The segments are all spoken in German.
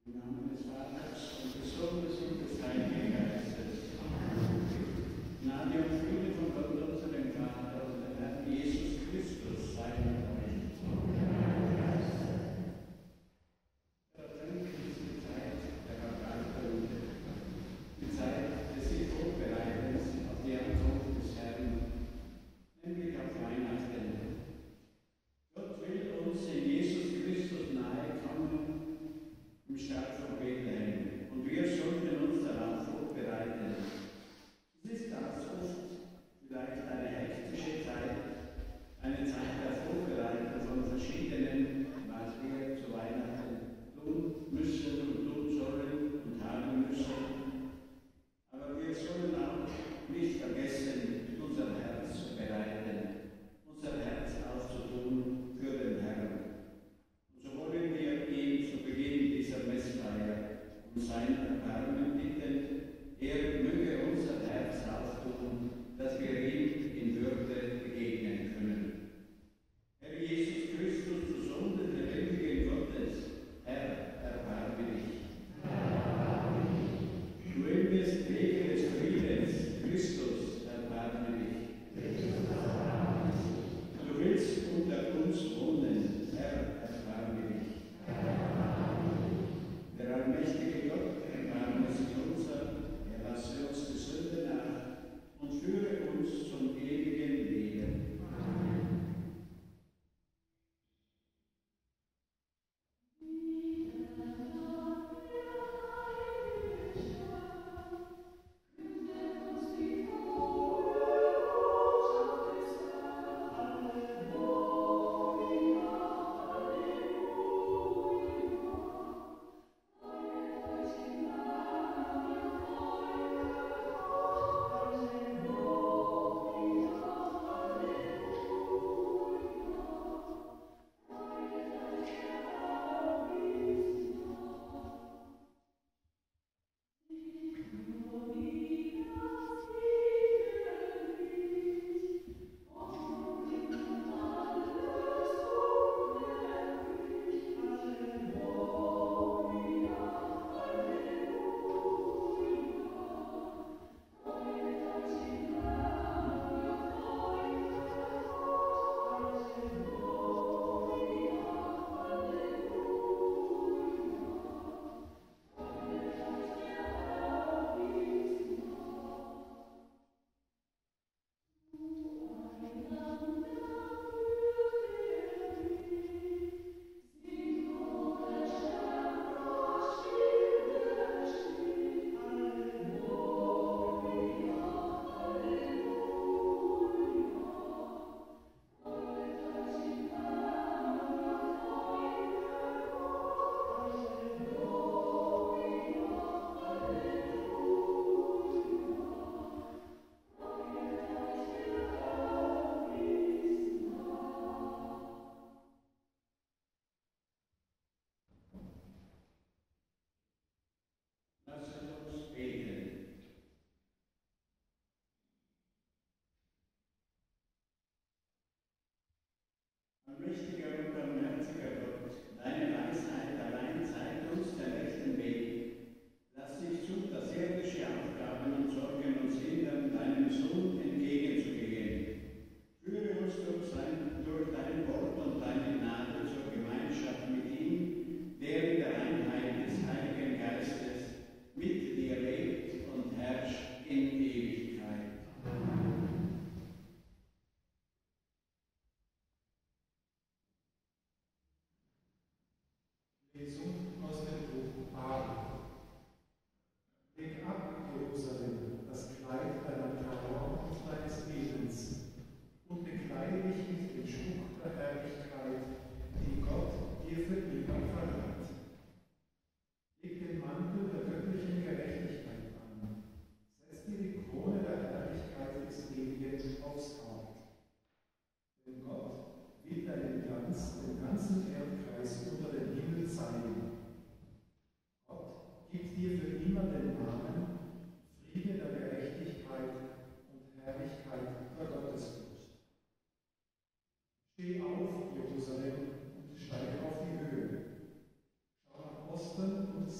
Steh auf, Jerusalem, und steig auf die Höhe. Schau nach Osten und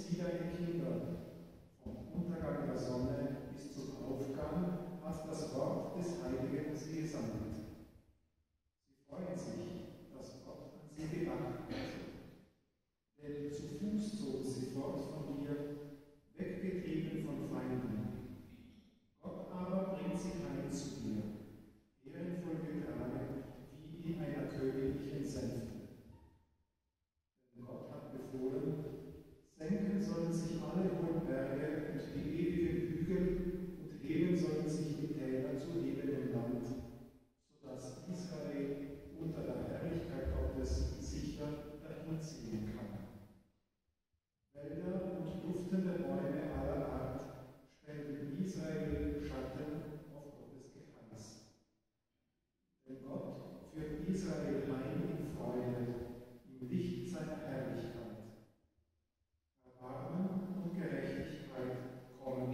sie deine Kinder. Vom Untergang der Sonne bis zum Aufgang hat das Wort des Heiligen sie gesandt. Sie freuen sich, dass Gott an sie gedacht hat. Denn zu Fuß zogen sie fort von dir, weggetrieben von Feinden. Gott aber bringt sie heim zu dir, ehrenvoll getragen, wie in einer königlichen Sänfte. Denn Gott hat befohlen, senken sollen sich alle hohen Berge und die ewigen Hügel, und heben sollen sich die Täler zu ebenem Land, sodass Israel unter der Herrlichkeit Gottes sicher dahinziehen kann. Wälder und duftende Bäume aller Art spenden Israel Schatten auf Gottes Geheiß. Denn Gott führt Israel heim in Freude, im Licht seiner Herrlichkeit. Erbarmen und Gerechtigkeit kommen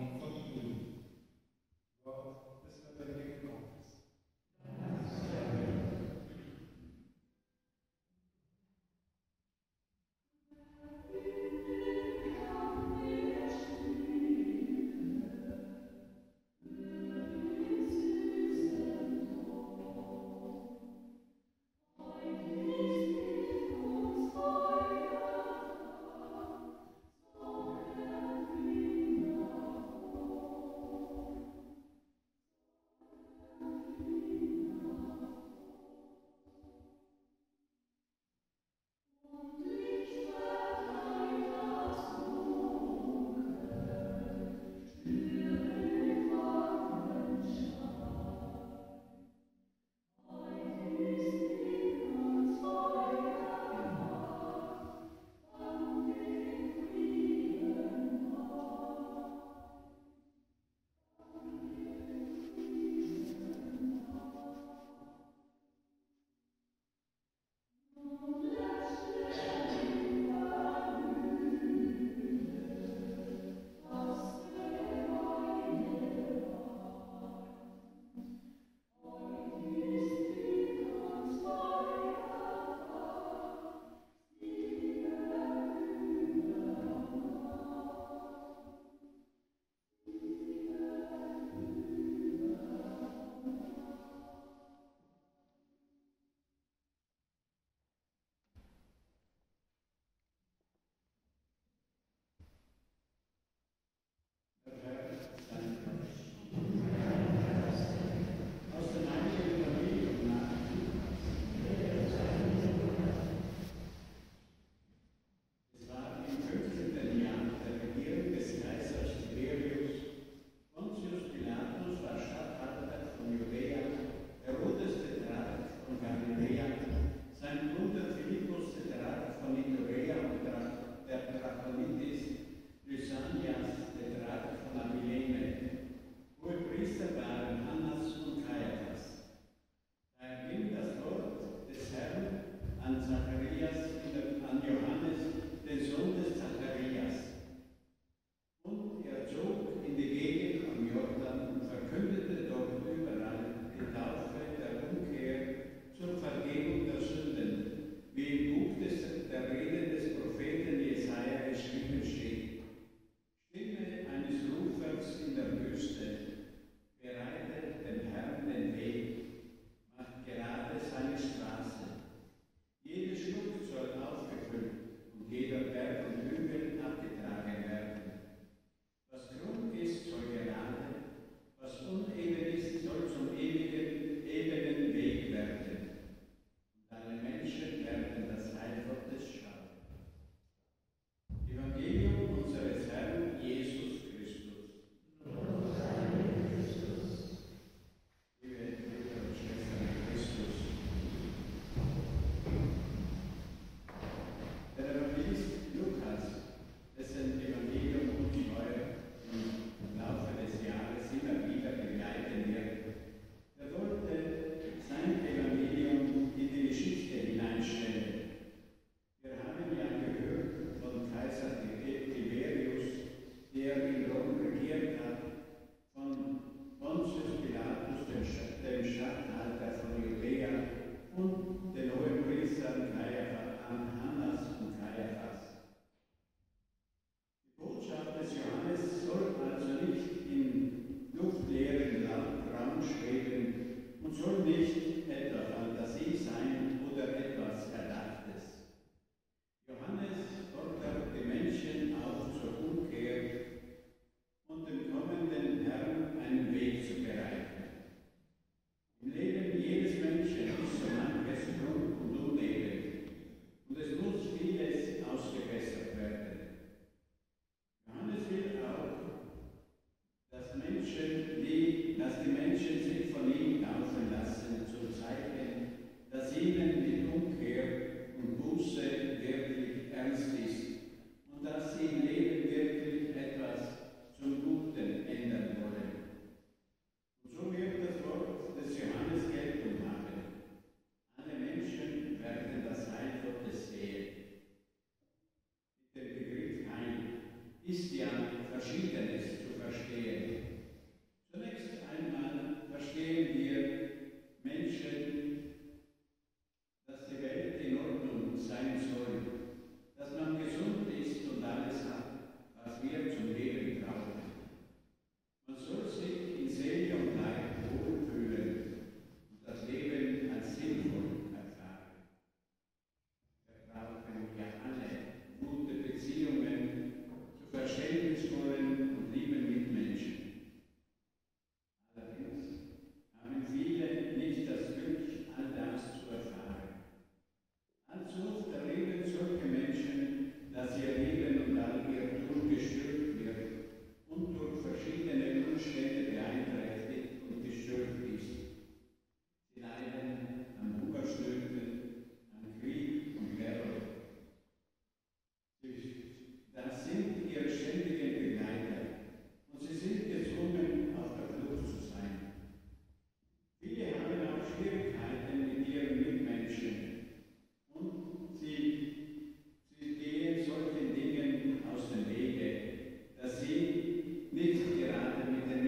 ist ja Verschiedenes zu verstehen. Zunächst einmal verstehen wir Menschen, dass die Welt in Ordnung sein soll, dass man gesund ist und alles hat, was wir zum Leben brauchen. Man soll sich in Seele und Leib wohlfühlen und das Leben als sinnvoll erfahren. Wir brauchen ja alle gute Beziehungen zu verständnisvollen und lieben Mitmenschen. Allerdings haben viele nicht das Glück, all das zu erfahren. Allzu oft erleben solche Menschen, dass ihr Leben und all ihr Tun gestört wird und durch verschiedene Umstände beeinträchtigt und gestört ist. Sie leiden an Hungersnöten, an Krieg und Terror. Das sind ihre ständigen Begleiter und sie sind gezwungen, auf der Flucht zu sein. Viele haben auch Schwierigkeiten mit ihren Mitmenschen und sie gehen solchen Dingen aus dem Wege, dass sie nicht gerade mit den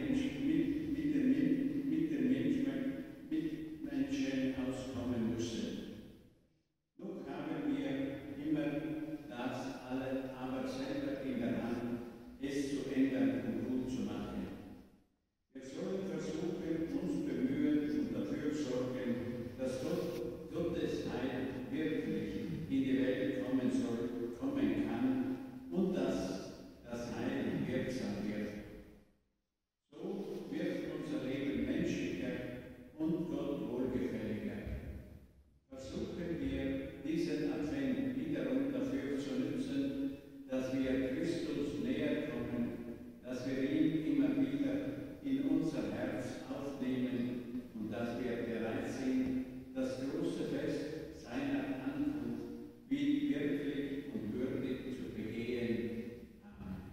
Mitmenschen auskommen müssen. Noch haben wir immer das alle aber selber in der Hand, es zu ändern und gut zu machen. Wir sollen versuchen, uns bemühen und dafür sorgen, dass Gottes Heil wirklich in die Welt kommen kann und dass das Heil wirksam wird. So wird unser Leben menschlicher und Gott wohlgefälliger. Versuchen wir, diesen Advent wiederum dafür zu nutzen, dass wir Christus näher kommen, dass wir ihn immer wieder in unser Herz aufnehmen und dass wir bereit sind, das große Fest seiner Ankunft wie wirklich und würdig zu begehen. Amen.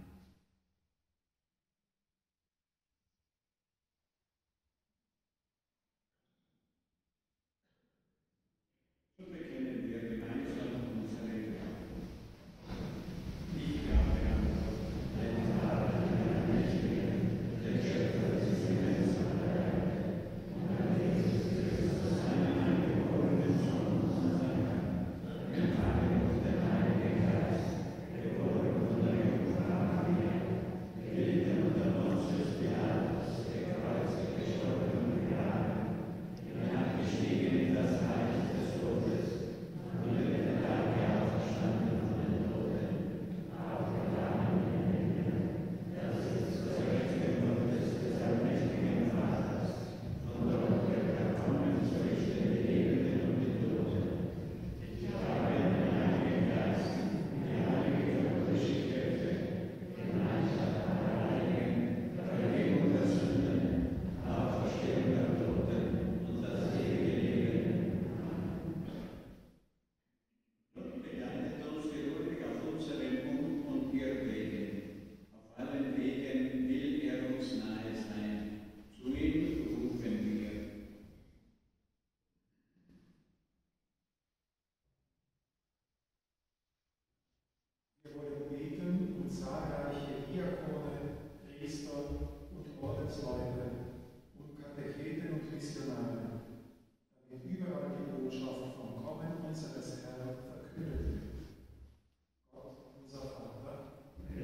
So bekennen wir gemeinsam unseren Glauben. Ich glaube an Gott, einen Vater, einen Mächtigen, den Schöpfer des Himmels und der Erde, und an Jesus Christus, seinen eingeborenen Sohn, unseren Herrn, den Vater und den Heiligen Geist, geboren von der Jungfrau Maria, gelitten unter Pontius Pilatus, gekreuzigt, gestorben und begraben, hinabgestiegen in das Reich des Todes und am dritten Tage auferstanden von den Toten, aufgefahren in den Himmel, das ist zur Rechten Gottes des allmächtigen Vaters, von dort wird er kommen zu richten die Lebenden und die Toten. Ich glaube an den Heiligen Geist, die heilige katholische Kirche, Gemeinschaft aller Heiligen, Vergebung der Sünden, Auferstehung der Toten und das ewige Leben. Gott begleitet uns geduldig auf unseren und Irrwegen. Auf allen Wegen will er uns nahe sein. Zu ihm rufen wir. Wir wollen beten und zahlreiche Diakone, Priester und Ordensleute und Katecheten und Missionare, damit überall die Botschaft vom Kommen unseres Herrn verkündet wird. Gott, unser Vater,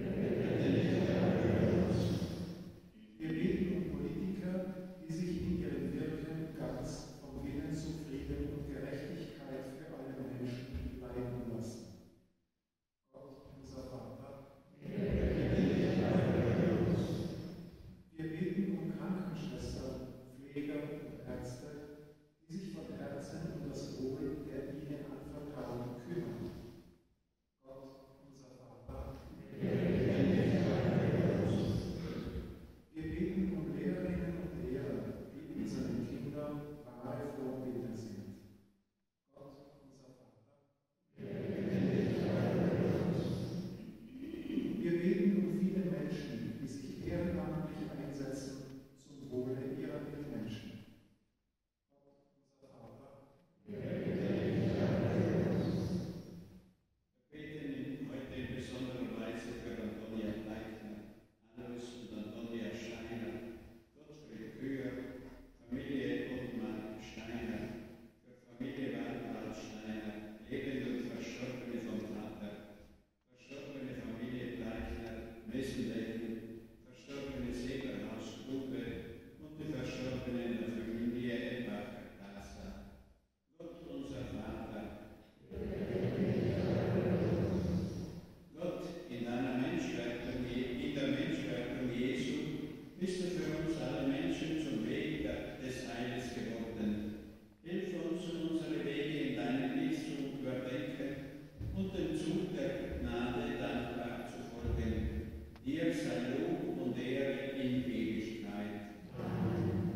wir beten um Politiker, die sich in ihrem Wirken ganz vom Willen zu Frieden und Gerechtigkeit für alle Menschen leiten lassen. Gott, unser Vater, wir beten um Krankenschwestern, Messenbecken, verstorbene Seeberhausgruppe und die Verstorbenen der Familie Elbach-Casa. Gott, unser Vater, Gott, in der Menschwerdung Jesu bist du für uns alle Menschen zum Weg des Heiles geworden. Hilf uns, unsere Wege in deinem Licht zu überdenken und dem Zug der Gnade dankbar zu folgen. Dir sei Lob und Ehre in Ewigkeit. Amen.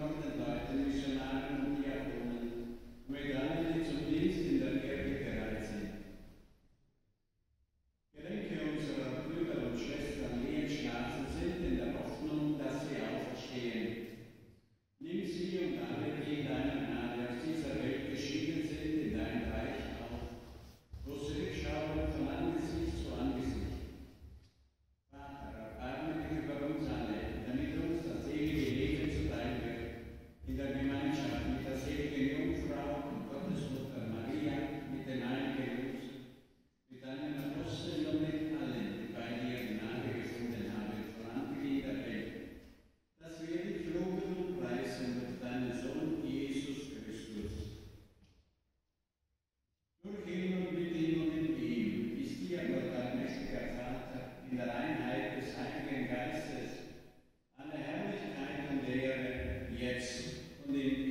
Konkordenleuten, Missionaren und Diakonen, mit allen, die zum Dienst in der Kirche bereit sind. Gedenke unserer Brüder und Schwestern, die entschlafen sind, in der Hoffnung, dass sie auferstehen. Nimm sie und alle, die in deiner Gnade aus dieser Welt geschieden sind, in dein Reich auf, wo sie schauen von Angesicht zu Angesicht. Vater, erbarme dich über uns alle, damit uns das ewige Leben zuteil wird, in der Gemeinschaft mit der seligen Jungfrau und Gottesmutter Maria, mit den Heiligen mit deinen Aposteln und mit allen, die bei dir Gnade gefunden haben, von Anbeginn der Welt, dass wir dich loben und preisen durch deinen Sohn Jesus Christus. Durch ihn und mit ihm und in ihm ist dir, Gott allmächtiger Vater, in der Einheit des Heiligen Geistes, alle Herrlichkeit und Ehre, jetzt und in